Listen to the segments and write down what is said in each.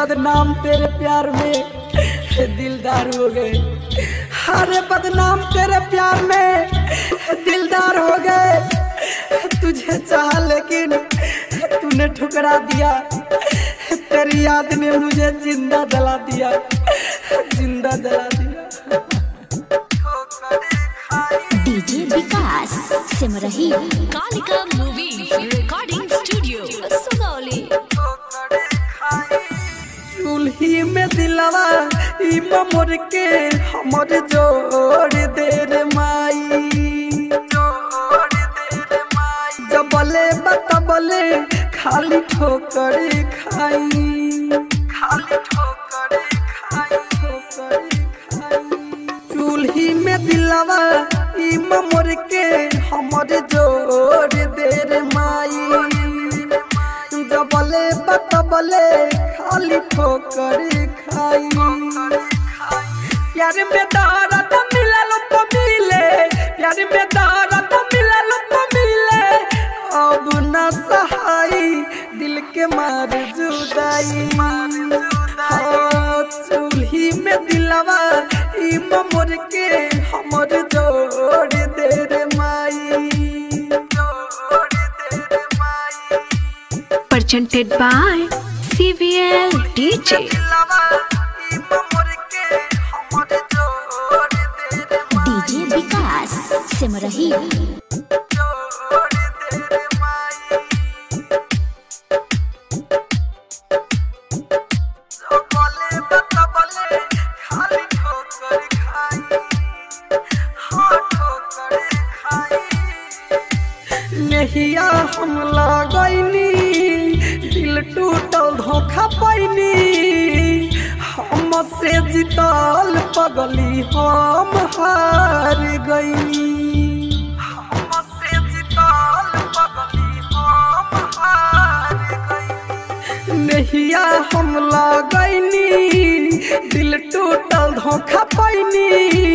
बदनाम तेरे प्यार में दिलदार हो गए। अरे बदनाम तेरे प्यार में दिलदार हो गए। तुझे चाहा लेकिन तूने ठुकरा दिया। तेरी याद ने मुझे जिंदा जला दिया, जिंदा जला दिया। DJ Vikas Simrahi Kalika movie recording studio Sugauli. चूल्ही में दिलवा मोर के हमर जोड़ दे रे माई, जबले बतबले खाली ठोकर खाई, खाली ठोकर खाई, ठोकर खाई। चूल्ही में दिलवा मोर के हमर जोड़ दे रे माई, जबले बतबले खाली ठोकर खाई। प्यार में दर्द मिलल तो मिले, प्यार में दर्द मिलल तो मिले। अब न सहाई दिल के मार जुदाई, चूल्ही में दिलवा मोर के हमर जोड़ दे रे माई, जोड़ दे रे माई। Presented by CVL DJ। DJ Vikas Simrahi नहिया हम लगैनी दिल टूटल धोखा पैनी, हमसे जीतल पगली हम हार गईनी, हमसे जीतल पगली हम हार गईनी। नहिया हम लगैनी दिल टूटल धोखा पैनी,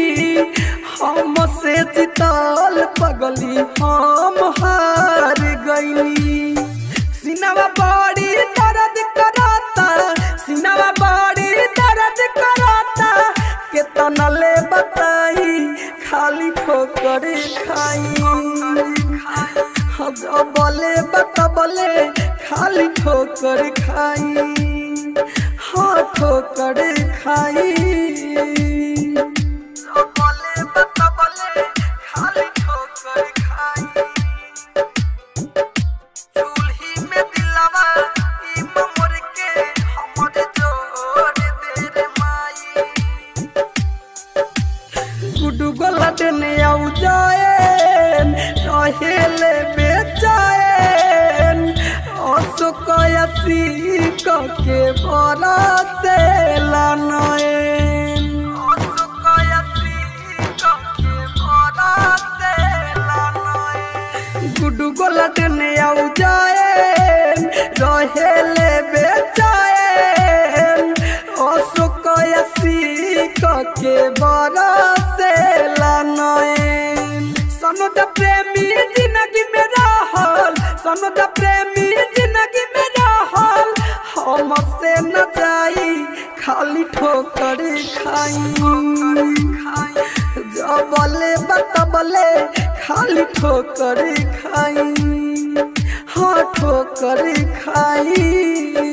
हमसे जीतल पगली हम हार गईनी। सिनवा बड़ी दर्द कराता, सिनवा बड़ी दर्द कराता। केतना ले बताई खाली ठोकर खाई, जबले बतबले खाली ठोकर खाई, हाँ ठोकर खाई। रहेले बेचैन असुकयसी के बरसे लानैन, असुकयसी के बरसे लानैन। गुडू गोलटन आउ जाएन रहेले बेचैन असुकयसी के बरसे लानैन। सनुद प्रेमी जिंदगी में रहल, सनुद प्रेमी जिंदगी में रहल। हमसे न जाई खाली ठोकर खाई, जबले बतबले खाली ठोकर खाई, हाँ ठोकर खाई।